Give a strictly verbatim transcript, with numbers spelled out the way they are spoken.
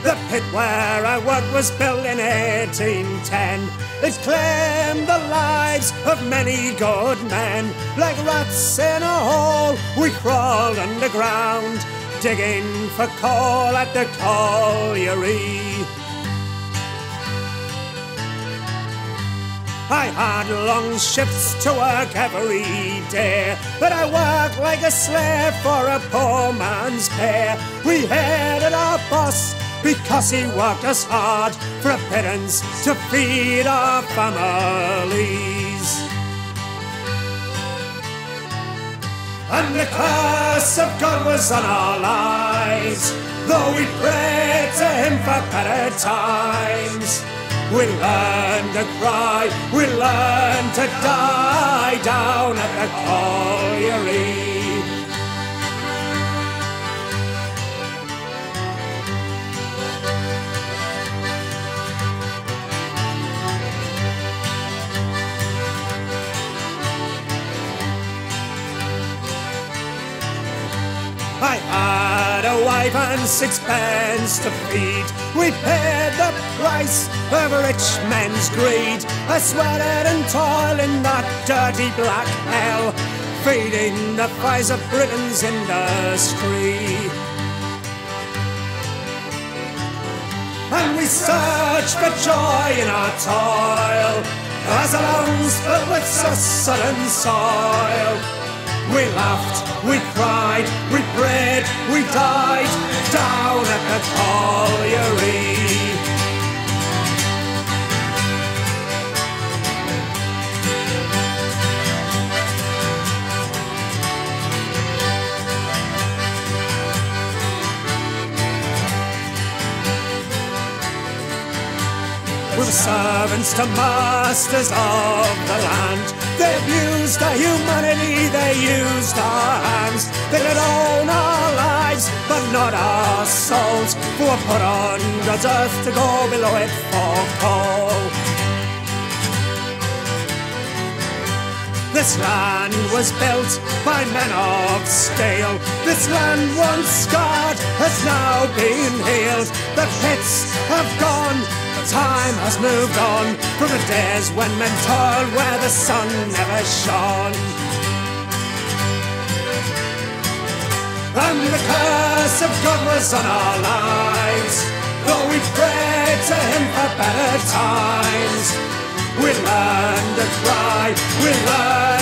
The pit where I worked was built in eighteen ten. It claimed the lives of many good men. Like rats in a hole, we crawled underground, digging for coal at the colliery. I had long shifts to work every day, but I worked like a slave for a poor man's pay. We hated our boss because he worked us hard for a pittance to feed our families. And the curse of God was on our lives, though we prayed to him for better times. We learned to cry, we learned to die down at the colliery. I had a wife and sixpence to feed. We paid the price of rich men's greed. I sweated and toiled in that dirty black hell, feeding the fires of Britain's industry. And we searched for joy in our toil, as our lungs filled with sodden soil. We laughed, we cried, we prayed, we died down at the colliery. We were servants to masters of the land. They abused our humanity, they used our hands. They could own our lives, but not our souls, who were put on God's earth to go below it for coal. This land was built by men of steel. This land once scarred has now been healed. The pits have gone, time has moved on from the days when men toiled where the sun never shone. And the curse of God was on our lives, though we prayed to him for better times. We learned to cry, we learned